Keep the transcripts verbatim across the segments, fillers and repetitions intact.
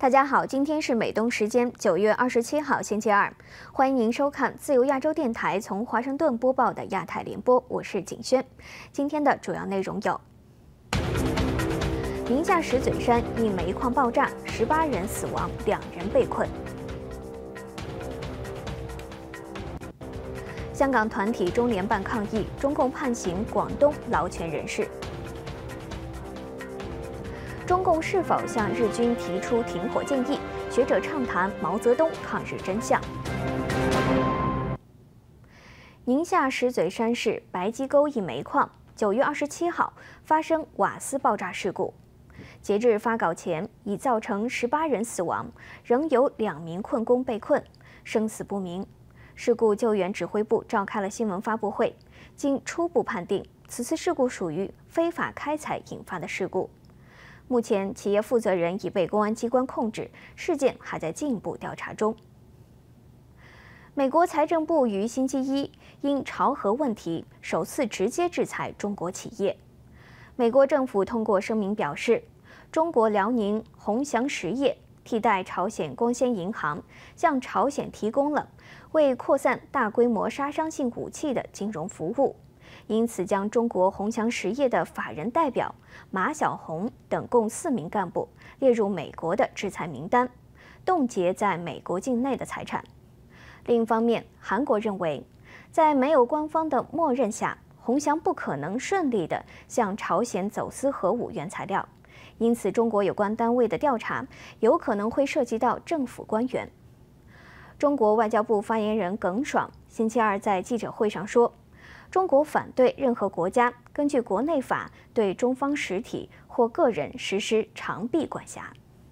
大家好，今天是美东时间九月二十七号星期二，欢迎您收看自由亚洲电台从华盛顿播报的亚太联播，我是景轩。今天的主要内容有：宁夏石嘴山一煤矿爆炸，十八人死亡，两人被困；香港团体中联办抗议，中共判刑广东劳权人士。 中共是否向日军提出停火建议？学者畅谈毛泽东抗日真相。宁夏石嘴山市白鸡沟一煤矿九月二十七号发生瓦斯爆炸事故，截至发稿前已造成十八人死亡，仍有两名困工被困，生死不明。事故救援指挥部召开了新闻发布会，经初步判定，此次事故属于非法开采引发的事故。 目前，企业负责人已被公安机关控制，事件还在进一步调查中。美国财政部于星期一因朝核问题首次直接制裁中国企业。美国政府通过声明表示，中国辽宁宏翔实业替代朝鲜光纤银行，向朝鲜提供了为扩散大规模杀伤性武器的金融服务。 因此，将中国宏翔实业的法人代表马晓红等共四名干部列入美国的制裁名单，冻结在美国境内的财产。另一方面，韩国认为，在没有官方的默认下，宏翔不可能顺利地向朝鲜走私核武原材料，因此，中国有关单位的调查有可能会涉及到政府官员。中国外交部发言人耿爽星期二在记者会上说。 中国反对任何国家根据国内法对中方实体或个人实施长臂管辖。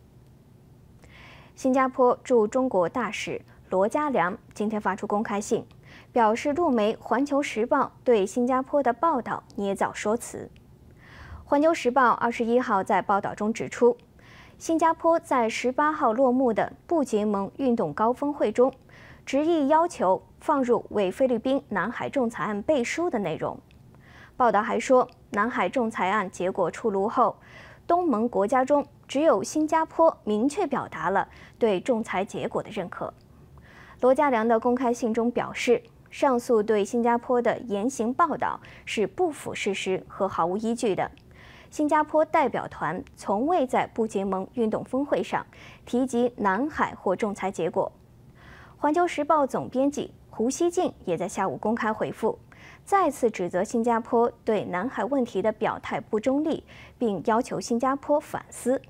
新加坡驻中国大使罗家良今天发出公开信，表示陆媒《环球时报》对新加坡的报道捏造说辞。《环球时报》二十一号在报道中指出，新加坡在十八号落幕的不结盟运动高峰会中，执意要求 放入为菲律宾南海仲裁案背书的内容。报道还说，南海仲裁案结果出炉后，东盟国家中只有新加坡明确表达了对仲裁结果的认可。罗家良的公开信中表示，上述对新加坡的言行报道是不符事实和毫无依据的。新加坡代表团从未在不结盟运动峰会上提及南海或仲裁结果。《环球时报》总编辑 胡锡进也在下午公开回复，再次指责新加坡对南海问题的表态不中立，并要求新加坡反思。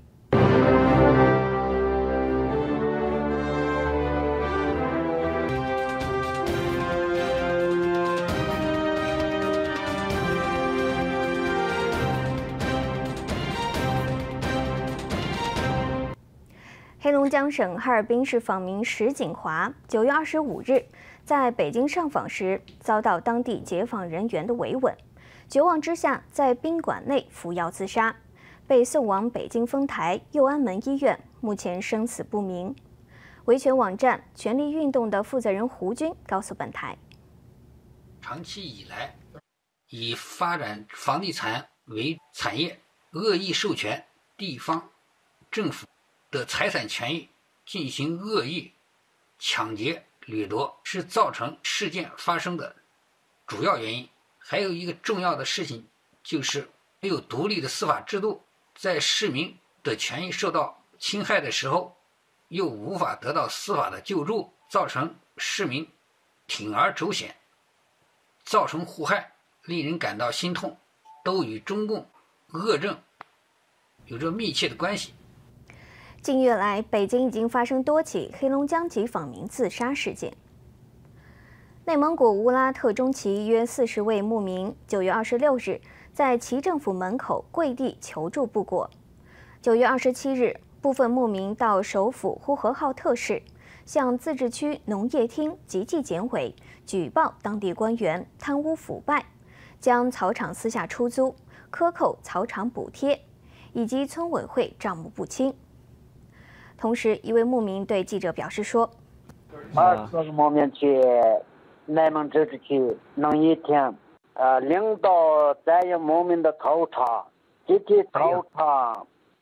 黑龙江省哈尔滨市访民石景华九月二十五日 在北京上访时，遭到当地解放人员的维稳，绝望之下在宾馆内服药自杀，被送往北京丰台佑安门医院，目前生死不明。维权网站权力运动的负责人胡军告诉本台， 长期以来以发展房地产为产业，恶意授权地方政府的财产权益进行恶意抢劫 掠夺是造成事件发生的主要原因。还有一个重要的事情，就是没有独立的司法制度，在市民的权益受到侵害的时候，又无法得到司法的救助，造成市民铤而走险，造成祸害，令人感到心痛，都与中共恶政有着密切的关系。 近月来，北京已经发生多起黑龙江籍访民自杀事件。内蒙古乌拉特中旗约四十位牧民，九月二十六日在其政府门口跪地求助不果。九月二十七日，部分牧民到首府呼和浩特市，向自治区农业厅集纪检委举报当地官员贪污腐败，将草场私下出租、克扣草场补贴，以及村委会账目不清。 同时，一位牧民对记者表示说：“ 二十个牧民去内蒙自治区农业厅，呃，领导占用牧民的草场，集体草场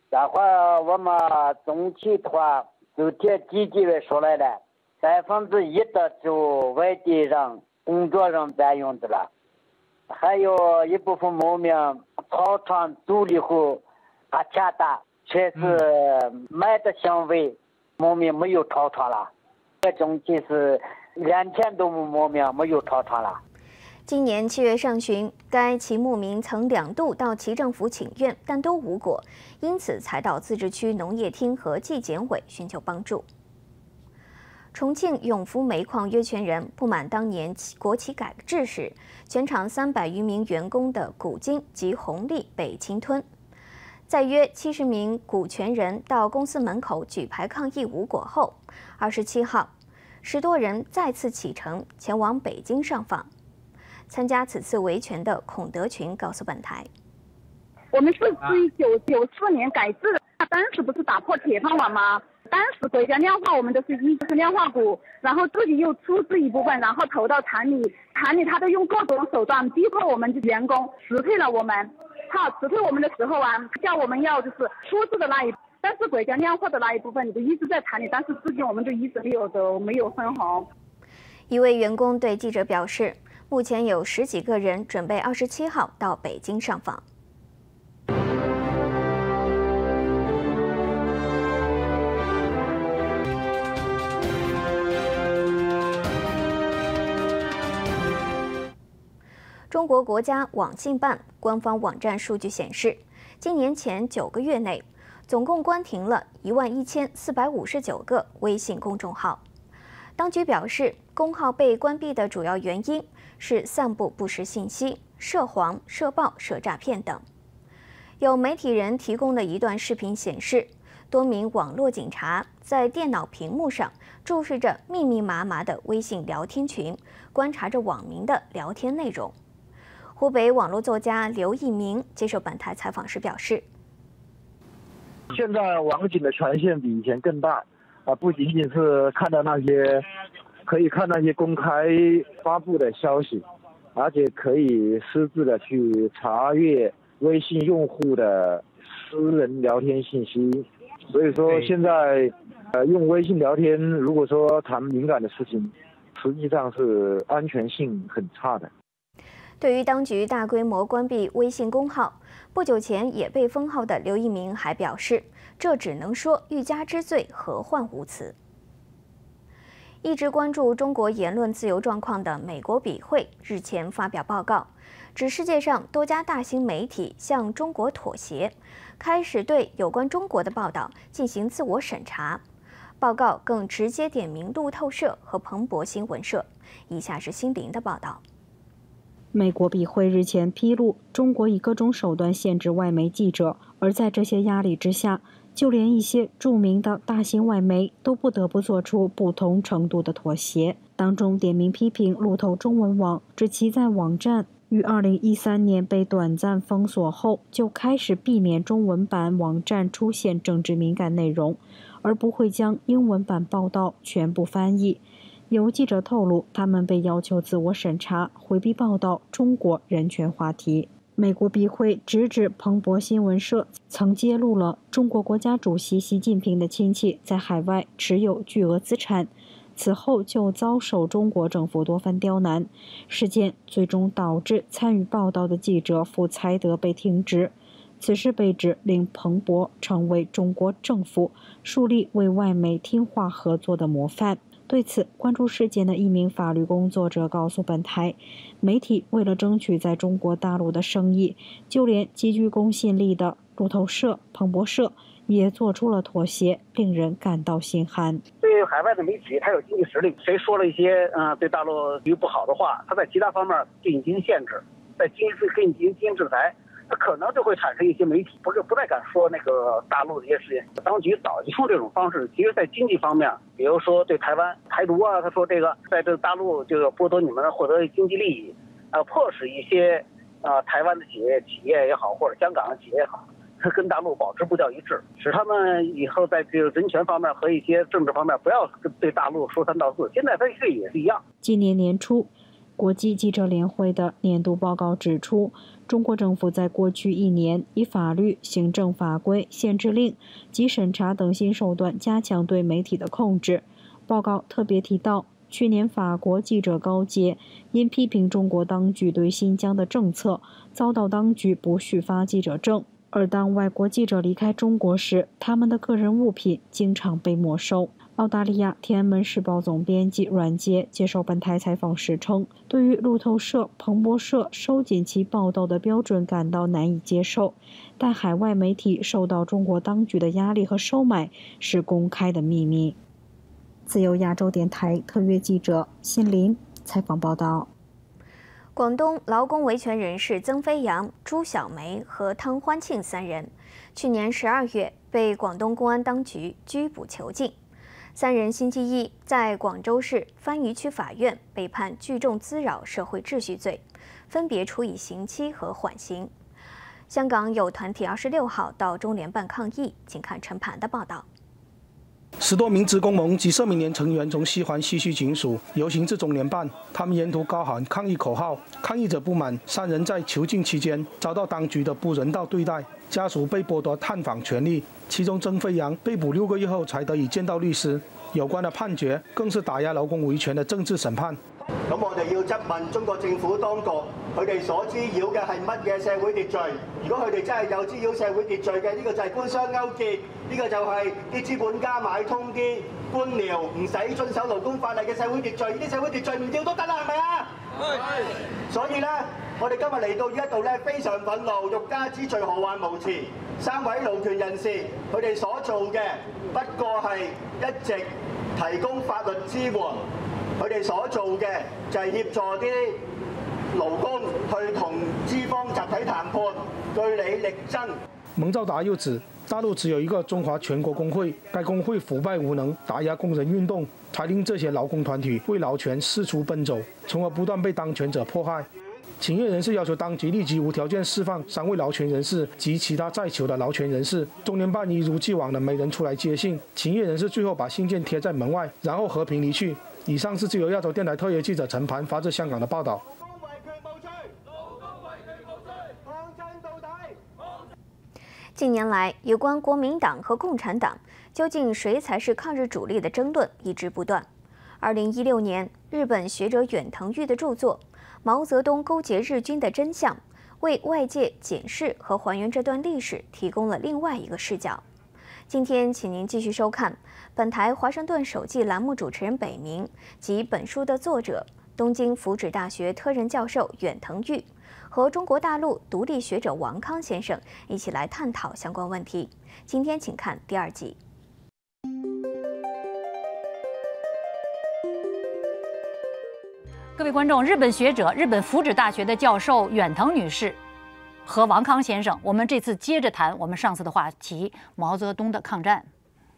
然后我们中期的话，就这几几位说来了，百分之一的就外地人、工作人占用的了，还有一部分牧民草场租了后，他钱大，却是卖的行为，牧民没有草场了。这中期是两千多牧民没有草场了。 今年七月上旬，该其牧民曾两度到其政府请愿，但都无果，因此才到自治区农业厅和纪检委寻求帮助。重庆永福煤矿约权人不满当年国企改制时，全厂三百余名员工的股金及红利被侵吞。在约七十名股权人到公司门口举牌抗议无果后，二十七号，十多人再次启程前往北京上访。参加此次维权的孔德群告诉本台：“ 我们是自一九九四年改制的，当时不是打破铁饭碗吗？当时国家量化我们的是一就是量化股，然后自己又出资一部分，然后投到厂里，厂里他都用各种手段逼迫我们的员工辞退了我们。他辞退我们的时候啊，叫我们要就是出资的那一，但是国家量化的那一部分，你就一直在厂里，但是资金我们就一直没有的没有分红。” 一位员工对记者表示。目前有十几个人准备二十七号到北京上访。中国国家网信办官方网站数据显示，今年前九个月内，总共关停了一万一千四百五十九个微信公众号。当局表示，公号被关闭的主要原因是散布不实信息、涉黄、涉暴、涉诈骗等。有媒体人提供的一段视频显示，多名网络警察在电脑屏幕上注视着密密麻麻的微信聊天群，观察着网民的聊天内容。湖北网络作家刘一鸣接受本台采访时表示：“ 现在网警的权限比以前更大。”啊，不仅仅是看到那些，可以看那些公开发布的消息，而且可以私自的去查阅微信用户的私人聊天信息。所以说现在，呃，用微信聊天，如果说谈敏感的事情，实际上是安全性很差的。 对于当局大规模关闭微信公号，不久前也被封号的刘一鸣还表示，这只能说欲加之罪，何患无辞。一直关注中国言论自由状况的美国笔会日前发表报告，指世界上多家大型媒体向中国妥协，开始对有关中国的报道进行自我审查。报告更直接点名路透社和彭博新闻社。以下是辛林的报道。 美国笔会日前披露，中国以各种手段限制外媒记者，而在这些压力之下，就连一些著名的大型外媒都不得不做出不同程度的妥协。当中点名批评路透中文网，指其在网站于二零一三年被短暂封锁后，就开始避免中文版网站出现政治敏感内容，而不会将英文版报道全部翻译。有记者透露，他们被要求自我审查，回避报道中国人权话题。美国笔会直指彭博新闻社曾揭露了中国国家主席习近平的亲戚在海外持有巨额资产，此后就遭受中国政府多番刁难。事件最终导致参与报道的记者傅才德被停职。此事被指令彭博成为中国政府树立为外媒听话合作的模范。对此，关注事件的一名法律工作者告诉本台，媒体为了争取在中国大陆的生意，就连极具公信力的路透社、彭博社也做出了妥协，令人感到心寒。 对于海外的媒体，它有经济实力，谁说了一些嗯、呃、对大陆局不好的话，它在其他方面进行限制，在经济可以进行经济制裁。它可能就会产生一些媒体不是不太敢说那个大陆的一些事情。当局早就用这种方式，其实在经济方面，比如说对台湾台独啊，他说这个在这个大陆就要剥夺你们获得经济利益，啊，迫使一些啊台湾的企业企业也好，或者香港的企业也好，跟大陆保持步调一致，使他们以后在这个人权方面和一些政治方面不要对大陆说三道四。现在它这也是一样。 今年年初，国际记者联会的年度报告指出， 中国政府在过去一年以法律、行政法规、限制令及审查等新手段加强对媒体的控制。报告特别提到，去年法国记者高阶因批评中国当局对新疆的政策，遭到当局不续发记者证。而当外国记者离开中国时，他们的个人物品经常被没收。澳大利亚天安门时报总编辑阮杰接受本台采访时称，对于路透社、彭博社收紧其报道的标准感到难以接受，但海外媒体受到中国当局的压力和收买是公开的秘密。自由亚洲电台特约记者辛林采访报道。 广东劳工维权人士曾飞扬、朱小梅和汤欢庆三人，去年十二月被广东公安当局拘捕囚禁。三人星期一在广州市番禺区法院被判聚众滋扰社会秩序罪，分别处以刑期和缓刑。香港有团体二十六号到中联办抗议，请看陈盘的报道。 十多名职工盟及社民连成员从西环西区警署游行至中联办，他们沿途高喊抗议口号。抗议者不满三人在囚禁期间遭到当局的不人道对待，家属被剥夺探访权利。其中曾飞扬被捕六个月后才得以見到律師。有關嘅判決更是打壓勞工維權嘅政治審判。 咁我哋要質問中國政府當局，佢哋所滋擾嘅係乜嘢社會秩序？如果佢哋真係有滋擾社會秩序嘅，呢個就係官商勾結，呢個就係啲資本家買通啲官僚唔使遵守勞工法例嘅社會秩序，呢啲社會秩序唔要都得啦，係咪啊？係。所以咧，我哋今日嚟到呢一度咧，非常憤怒，欲加之罪何患無辭。三位勞權人士，佢哋所做嘅不過係一直提供法律支援，佢哋所做嘅就係協助啲勞工去同資方集體談判，據理力爭。 蒙兆達又指，大陸只有一個中華全國工會，該工會腐敗無能，打壓工人運動，才令這些勞工團體為勞權四處奔走，從而不斷被當權者迫害。請願人士要求當局立即無條件釋放三位勞權人士及其他在囚的勞權人士。中聯辦一如既往的沒人出來接信，請願人士最後把信件貼在門外，然後和平離去。以上是自由亞洲電台特約記者陳盤發自香港的報道。 近年來，有關國民黨和共產黨究竟誰才是抗日主力的爭論一直不斷。二零一六年，日本學者遠藤裕的著作《毛澤東勾結日軍的真相》為外界檢視和還原這段歷史提供了另外一個視角。今天，請您繼續收看本台華盛頓首季欄目主持人北明及本書的作者東京福祉大學特任教授遠藤裕和中國大陸獨立學者王康先生一起來探討相關問題。今天請看第二集。 各位觀眾，日本學者、日本福祉大學的教授遠藤女士和王康先生，我們這次接着談我們上次的話題——毛澤東的抗戰。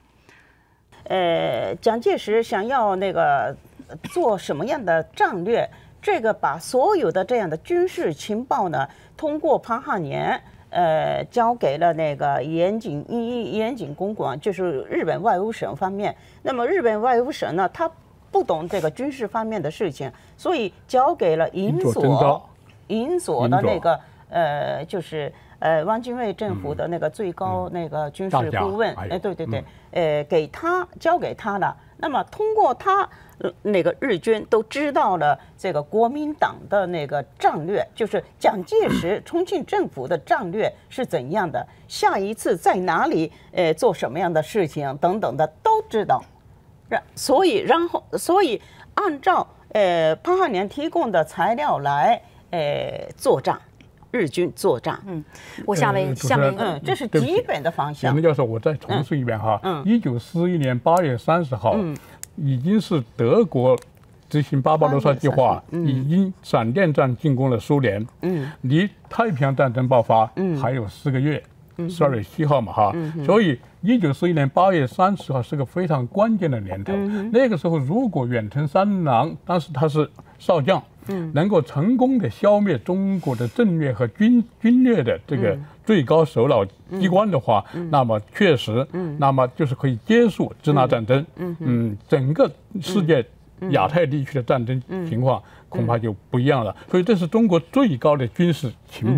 呃，蔣介石想要那個做什麼樣的戰略？這個把所有的這樣的軍事情報呢，通過潘漢年，呃，交給了那個岩井一岩井公館，就是日本外務省方面。那麼日本外務省呢，他不懂這個軍事方面的事情，所以交給了銀所，銀所的那個呃，就是呃汪精衛政府的那個最高那個軍事顧問，哎，對對對，呃，給他交給他了。那麼通過他，那個日軍都知道了這個國民黨的那個戰略，就是蔣介石重慶政府的戰略是怎樣的，下一次在哪裡呃做什麼樣的事情等等的都知道。所以，然後，所以按照呃潘漢年提供的材料來呃作戰，日軍作戰。嗯， 我下面下面嗯，這是基本的方向。 袁教授，我再重述一遍哈。嗯。一九四一年八月三十號，嗯，已經是德國執行巴巴羅薩計劃，嗯，已經閃電戰進攻了蘇聯。嗯。離太平洋戰爭爆發，嗯，還有四個月。十二月七號嘛，哈，嗯，所以一九四一年八月三十號是個非常關鍵的年頭。嗯，那個時候，如果遠藤三郎當時他是少將，嗯，能夠成功的消滅中國的政略和軍軍略的這個最高首腦機關的話，嗯，那麼確實，嗯，那麼就是可以結束支那戰爭。嗯，嗯，整個世界亞太地區的戰爭情況恐怕就不一樣了。所以這是中國最高的軍事情報。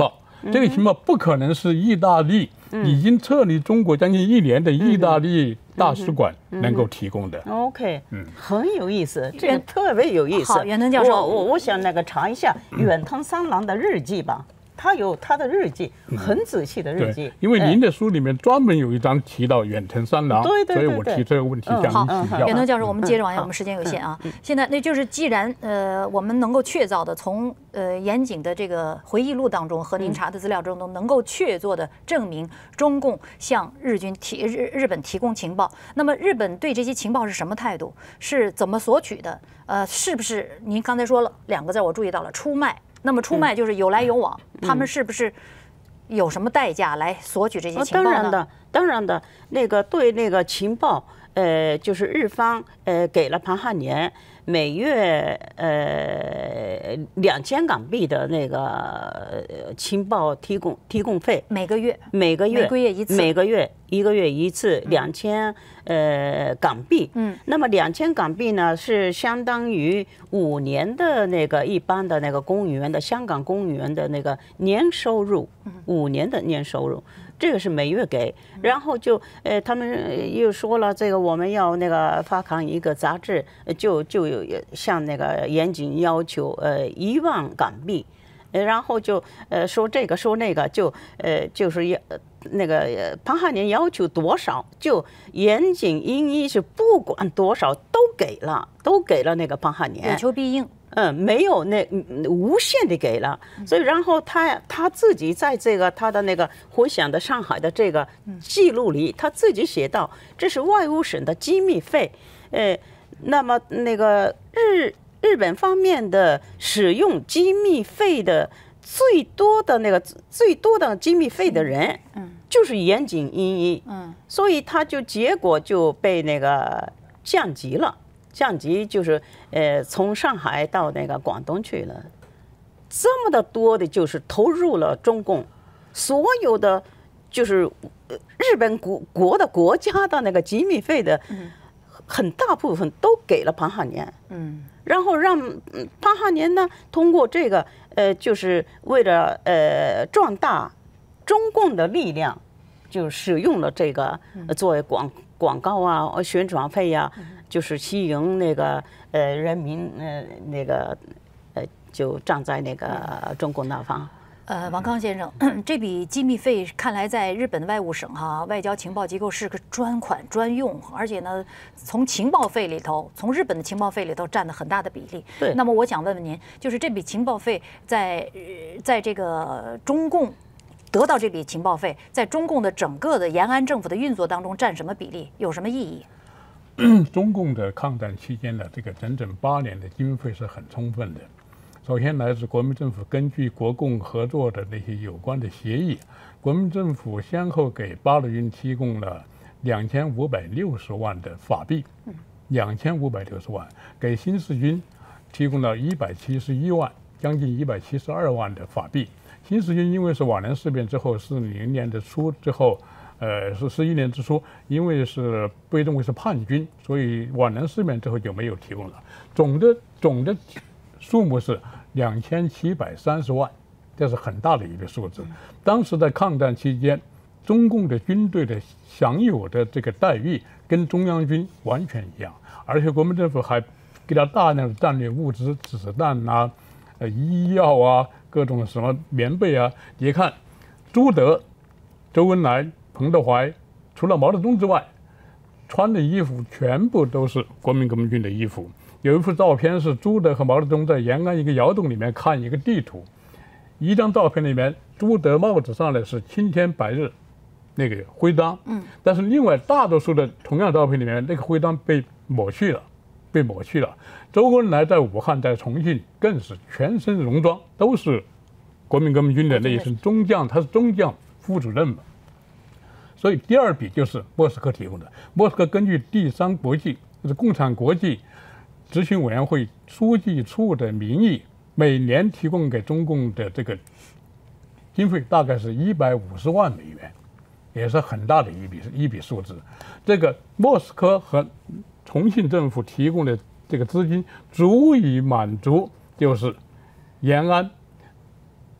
这个情报不可能是意大利已经撤离中国将近一年的意大利大使馆能够提供的。 OK， 嗯，很有意思，这个特别有意思。 好，远藤教授， 我我我想那个查一下远藤三郎的日记吧。他有他的日记，很仔细的日记。 因为您的书里面专门有一章提到远藤三郎， 对对对， 所以我提这个问题向您请教。 远藤教授，我们接着往下，我们时间有限啊。现在那就是，既然呃我们能够确凿的从呃严谨的这个回忆录当中和您查的资料中都能够确凿的证明中共向日军提日日本提供情报，那么日本对这些情报是什么态度？是怎么索取的？呃，是不是您刚才说了两个字，我注意到了出卖。那么出卖就是有来有往，嗯、他们是不是有什么代价来索取这些情报呢？ 当然的，当然的，那个对那个情报，呃，就是日方呃给了庞汉年每月呃两千港币的那个呃情报提供提供费， 每个月每个月每个月一次， 每个月一个月一次两千呃港币。嗯，那么两千港币呢是相当于五年的那个一般的那个公务员的香港公务员的那个年收入，五年的年收入。这个是每月给，然后就呃，他们又说了，这个我们要那个发行一个杂志，就就有向那个严谨要求，呃，一万港币，然后就呃说这个说那个，就呃就是要那个庞汉年要求多少，就严谨应一是不管多少都给了，都给了那个庞汉年， 有求必应。 嗯，没有那无限的给了，所以然后他他自己在这个他的那个回想的上海的这个记录里，他自己写到这是外务省的机密费，呃，那么那个日日本方面的使用机密费的最多的那个最多的机密费的人，嗯，就是岩井英一，嗯，所以他就结果就被那个降级了。降级就是，呃，从上海到那个广东去了，这么的多的，就是投入了中共所有的，就是日本国国的国家的那个机密费的，很大部分都给了庞汉年，嗯，然后让庞汉年呢通过这个，呃，就是为了呃壮大中共的力量，就使用了这个作为广广告啊、宣传费呀、啊。就是吸引那个呃人民呃那个呃就站在那个中共那方。 呃，王康先生，这笔机密费看来在日本的外务省哈外交情报机构是个专款专用，而且呢，从情报费里头，从日本的情报费里头占了很大的比例。 对。 那么我想问问您，就是这笔情报费在在这个中共得到这笔情报费，在中共的整个的延安政府的运作当中占什么比例，有什么意义？ 中共的抗战期间的这个整整八年的经费是很充分的。首先来自国民政府根据国共合作的那些有关的协议，国民政府先后给八路军提供了两千五百六十万的法币，两千五百六十万，给新四军提供了一百七十一万，将近一百七十二万的法币。新四军因为是皖南事变之后，四零年的初之后。呃，是十一年之初，因为是被认为是叛军，所以皖南事变之后就没有提供了。总的总的数目是两千七百三十万，这是很大的一个数字。当时在抗战期间，中共的军队的享有的这个待遇跟中央军完全一样，而且国民政府还给他大量的战略物资、子弹啊、呃医药啊、各种什么棉被啊。你看，朱德、周恩来、彭德怀，除了毛泽东之外，穿的衣服全部都是国民革命军的衣服。有一幅照片是朱德和毛泽东在延安一个窑洞里面看一个地图，一张照片里面，朱德帽子上的是青天白日那个徽章，嗯，但是另外大多数的同样照片里面，那个徽章被抹去了，被抹去了。周恩来在武汉、在重庆更是全身戎装，都是国民革命军的那一身中将，他是中将副主任嘛。所以第二笔就是莫斯科提供的。莫斯科根据第三国际，就是共产国际执行委员会书记处的名义，每年提供给中共的这个经费大概是一百五十万美元，也是很大的一笔一笔数字。这个莫斯科和重庆政府提供的这个资金，足以满足就是延安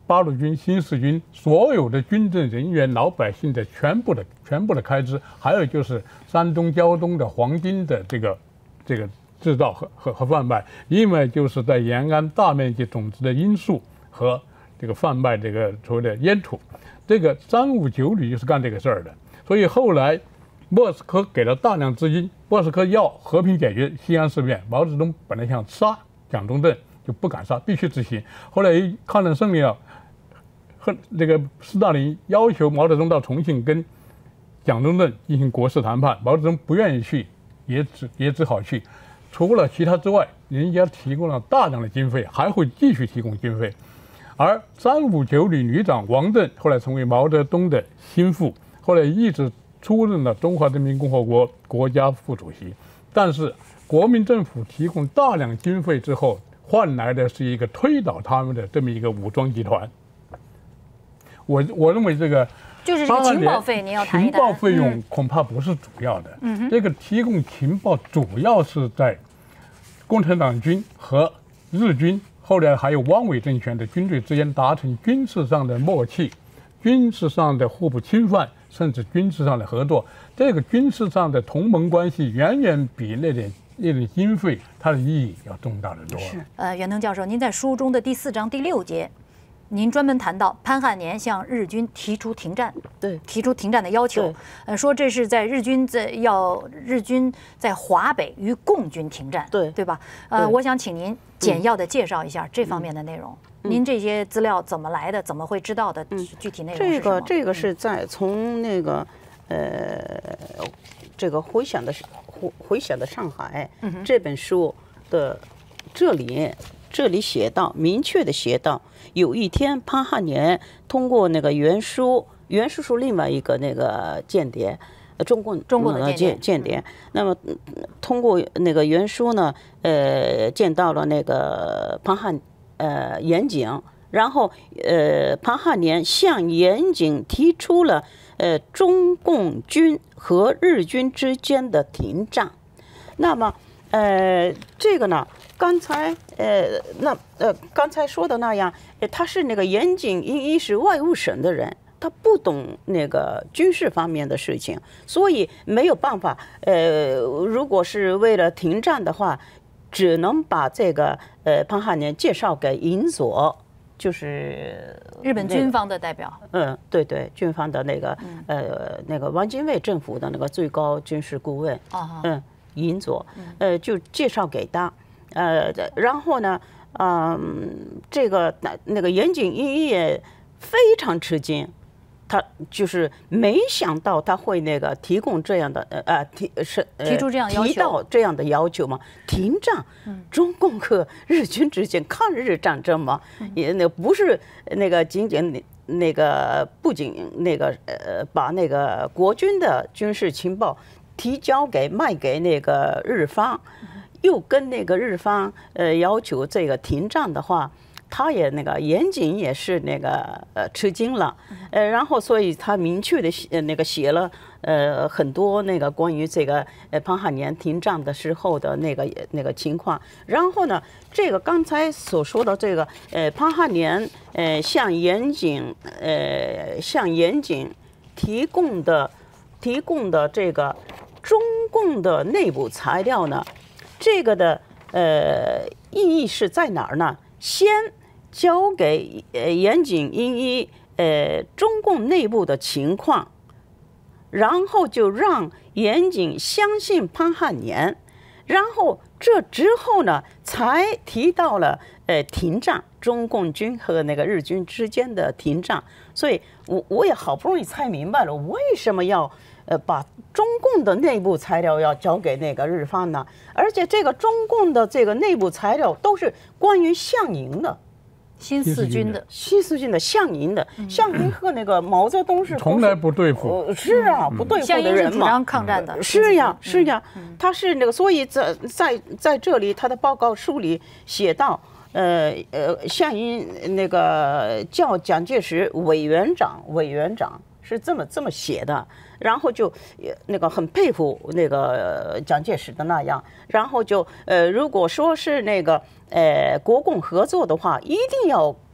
八路军、新四军所有的军政人员、老百姓的全部的全部的开支，还有就是山东、胶东的黄金的这个这个制造和和和贩卖，另外就是在延安大面积种植的罂粟和这个贩卖这个所谓的烟土，这个三五九旅就是干这个事儿的。所以后来莫斯科给了大量资金，莫斯科要和平解决西安事变，毛泽东本来想杀蒋中正，就不敢杀，必须执行。后来抗战胜利了，和这个斯大林要求毛泽东到重庆跟蒋中正进行国事谈判，毛泽东不愿意去，也只也只好去。除了其他之外，人家提供了大量的经费，还会继续提供经费。而三五九旅旅长王震后来成为毛泽东的心腹，后来一直出任了中华人民共和国国家副主席。但是国民政府提供大量经费之后，换来的是一个推倒他们的这么一个武装集团。我我认为这个就是这个情报费，您要谈一谈。 情报费用恐怕不是主要的，嗯、这个提供情报主要是在共产党军和日军，后来还有汪伪政权的军队之间达成军事上的默契、军事上的互不侵犯，甚至军事上的合作。这个军事上的同盟关系远远比那点那点经费它的意义要重大得多。 是，呃，袁腾教授，您在书中的第四章第六节，您专门谈到潘汉年向日军提出停战， 对， 提出停战的要求，呃，说这是在日军在要日军在华北与共军停战， 对， 对吧？呃，我想请您简要的介绍一下这方面的内容。嗯、您这些资料怎么来的？怎么会知道的？嗯、具体内容是什么？ 这个这个是在从那个呃这个回想的回回想的上海、嗯、这本书的这里这里写到，明确的写到。有一天，潘汉年通过那个袁术，袁术是另外一个那个间谍，中共中共的间间谍。那么通过那个袁术呢，呃，见到了那个潘汉呃严景，然后呃潘汉年向严景提出了呃中共军和日军之间的停战。那么呃这个呢？刚才呃，那呃，刚才说的那样，呃，他是那个严景英一是外务省的人，他不懂那个军事方面的事情，所以没有办法。呃，如果是为了停战的话，只能把这个呃潘汉年介绍给尹佐，就是日本军方的代表。 嗯，对对，军方的那个呃那个汪精卫政府的那个最高军事顾问。 啊， 嗯，尹佐，呃，就介绍给他。呃，然后呢，嗯，这个那那个严景一也非常吃惊，他就是没想到他会那个提供这样的呃提是、呃、 提出这样要求， 提到这样的要求嘛，停战，嗯、中共和日军之间抗日战争嘛，嗯、也那不是那个仅仅那个不仅那个呃把那个国军的军事情报提交给卖给那个日方。又跟那个日方呃要求这个停战的话，他也那个严谨也是那个呃吃惊了，呃，然后所以他明确的写那个写了呃很多那个关于这个呃潘汉年停战的时候的那个那个情况。然后呢，这个刚才所说的这个呃潘汉年呃向严谨呃向严谨提供的提供的这个中共的内部材料呢。这个的呃意义是在哪儿呢？先交给呃严景英一呃中共内部的情况，然后就让严景相信潘汉年，然后这之后呢，才提到了呃停战，中共军和那个日军之间的停战。所以我我也好不容易猜明白了，为什么要。呃，把中共的内部材料要交给那个日方呢？而且这个中共的这个内部材料都是关于项营的， 新四军的， 新四军的项营的，项营和那个毛泽东是从来不对付， 是啊，不对付的人嘛。 项营是主张抗战的， 是呀，是呀，他是那个，所以在在在这里，他的报告书里写到。呃呃，项营那个叫蒋介石委员长，委员长是这么这么写的，然后就那个很佩服那个蒋介石的那样，然后就呃，如果说是那个呃国共合作的话，一定要真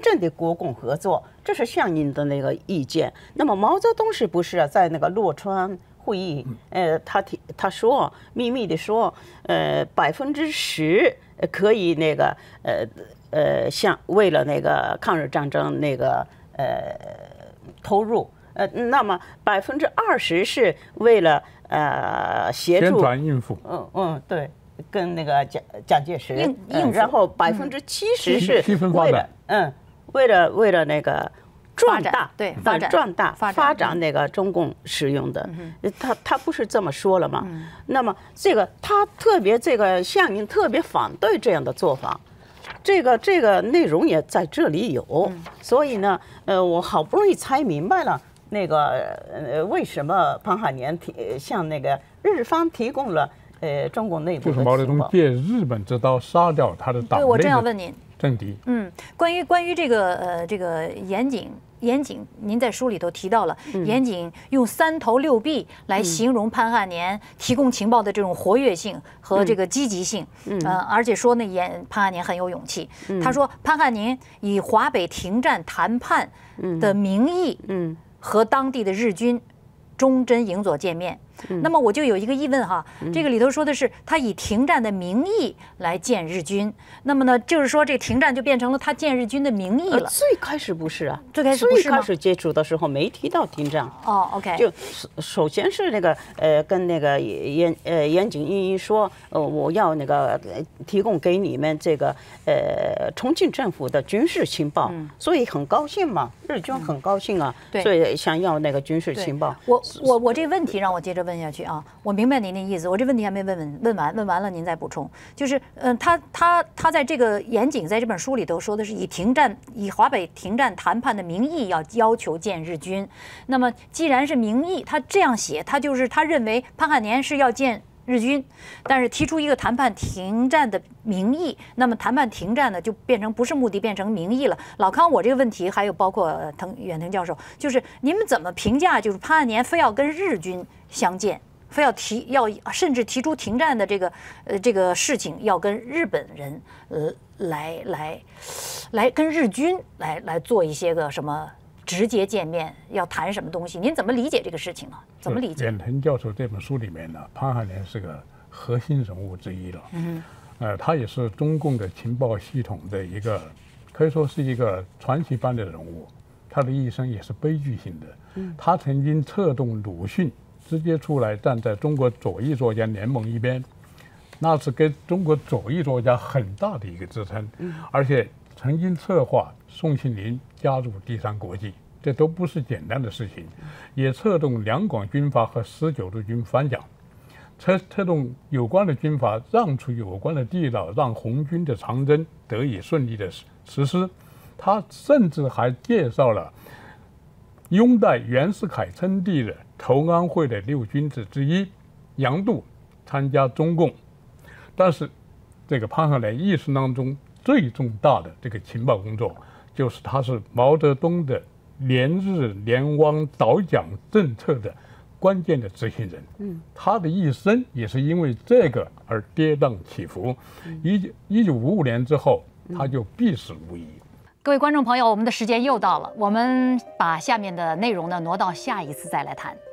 正的国共合作，这是项英的那个意见。那么毛泽东是不是啊，在那个洛川会议，呃，他提他说秘密的说，呃，百分之十可以那个呃呃，像为了那个抗日战争那个呃投入，呃，那么百分之二十是为了呃协助宣传应付， 嗯嗯对。跟那个蒋蒋介石， 应嗯、然后百分之七十是为了，嗯，为了为了那个壮大， 对发展壮大发展发展那个中共使用的，嗯、他他不是这么说了吗？嗯、那么这个他特别这个项英特别反对这样的做法，这个这个内容也在这里有，嗯、所以呢，呃，我好不容易猜明白了。那个呃，为什么潘汉年提向那个日方提供了？呃，中国内部就是毛泽东借日本之刀杀掉他的党内对，我正要问您政敌。 嗯，关于关于这个呃这个严谨严谨，您在书里头提到了， 嗯、 严谨用三头六臂来形容潘汉年提供情报的这种活跃性和这个积极性。嗯，呃，而且说呢，严潘汉年很有勇气。嗯、他说潘汉年以华北停战谈判的名义，嗯，和当地的日军忠贞营佐见面。那么我就有一个疑问哈，这个里头说的是他以停战的名义来见日军，那么呢，就是说这停战就变成了他见日军的名义了。 最开始不是啊， 最开始不是吗？ 最开始接触的时候没提到停战。 哦 ，OK， 就首先是那个呃，跟那个严呃严井一一说，呃，我要那个提供给你们这个呃重庆政府的军事情报，所以很高兴嘛，日军很高兴啊，所以想要那个军事情报。 我我我这问题让我接着问。问下去啊，我明白您的意思。我这问题还没问问问完，问完了您再补充。就是，嗯、呃，他他他在这个严谨在这本书里头说的是以停战、以华北停战谈判的名义要要求见日军。那么既然是名义，他这样写，他就是他认为潘汉年是要见日军，但是提出一个谈判停战的名义，那么谈判停战呢就变成不是目的，变成名义了。老康，我这个问题还有包括滕远滕教授，就是你们怎么评价？就是潘汉年非要跟日军相见，非要提要甚至提出停战的这个呃这个事情，要跟日本人呃来来来跟日军来来做一些个什么直接见面，要谈什么东西？您怎么理解这个事情呢？怎么理解？ 远滕教授这本书里面呢，潘汉年是个核心人物之一了。嗯，呃，他也是中共的情报系统的一个，可以说是一个传奇般的人物。他的一生也是悲剧性的。嗯，他曾经策动鲁迅直接出来站在中国左翼作家联盟一边，那是给中国左翼作家很大的一个支撑。嗯，而且曾经策划宋庆龄加入第三国际，这都不是简单的事情。也策动两广军阀和十九路军反蒋，策策动有关的军阀让出有关的地道，让红军的长征得以顺利的实施。他甚至还介绍了拥戴袁世凯称帝的投安会的六君子之一杨度参加中共。但是这个潘汉年一生当中最重大的这个情报工作，就是他是毛泽东的联日联汪导蒋政策的关键的执行人。嗯，他的一生也是因为这个而跌宕起伏。一一九五五年之后，他就必死无疑。 各位观众朋友，我们的时间又到了，我们把下面的内容呢挪到下一次再来谈。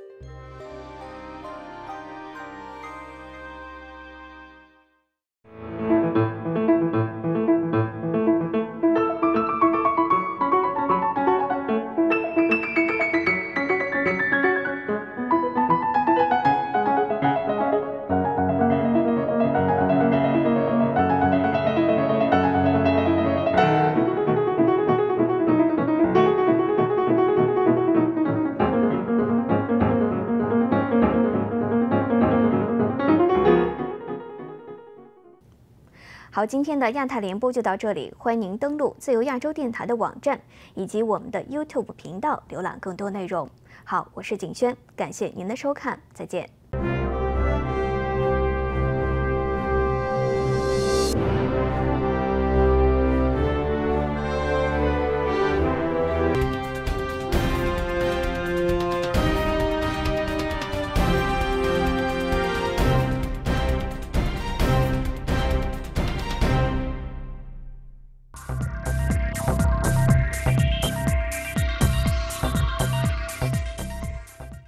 好，今天的亚太联播就到这里，欢迎您登录自由亚洲电台的网站以及我们的 YouTube 频道，浏览更多内容。好，我是景轩，感谢您的收看，再见。